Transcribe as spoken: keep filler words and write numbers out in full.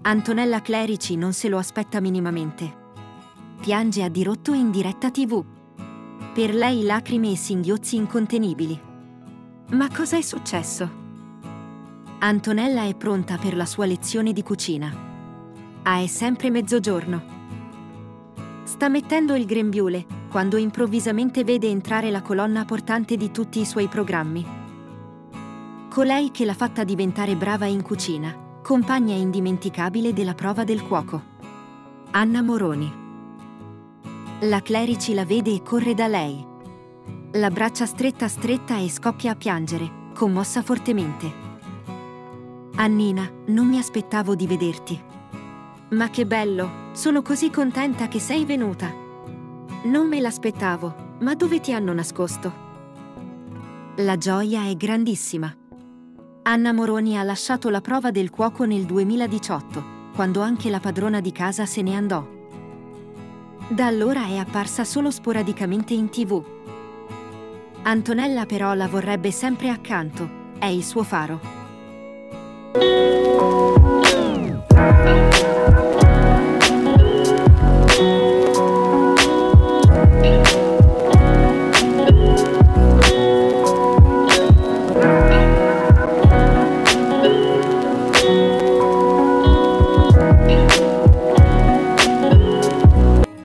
Antonella Clerici non se lo aspetta minimamente. Piange a dirotto in diretta tivù. Per lei lacrime e singhiozzi incontenibili. Ma cosa è successo? Antonella è pronta per la sua lezione di cucina. Ah, è sempre mezzogiorno. Sta mettendo il grembiule quando improvvisamente vede entrare la colonna portante di tutti i suoi programmi. Colei che l'ha fatta diventare brava in cucina, compagna indimenticabile della prova del cuoco. Anna Moroni. La Clerici la vede e corre da lei. L'abbraccia stretta stretta e scoppia a piangere, commossa fortemente. Annina, non mi aspettavo di vederti. Ma che bello, sono così contenta che sei venuta. Non me l'aspettavo, ma dove ti hanno nascosto? La gioia è grandissima. Anna Moroni ha lasciato la prova del cuoco nel duemiladiciotto, quando anche la padrona di casa se ne andò. Da allora è apparsa solo sporadicamente in tivù. Antonella però la vorrebbe sempre accanto, è il suo faro.